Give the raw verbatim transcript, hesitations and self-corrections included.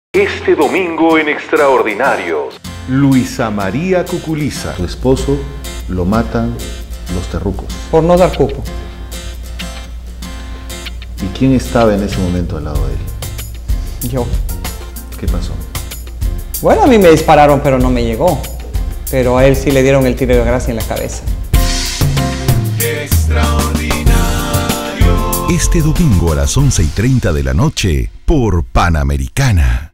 Este domingo en Extraordinarios, Luisa María Cuculiza. Su esposo lo matan los terrucos. Por no dar cupo. ¿Y quién estaba en ese momento al lado de él? Yo. ¿Qué pasó? Bueno, a mí me dispararon, pero no me llegó. Pero a él sí le dieron el tiro de gracia en la cabeza. Extraordinario. Este domingo a las once y treinta de la noche por Panamericana.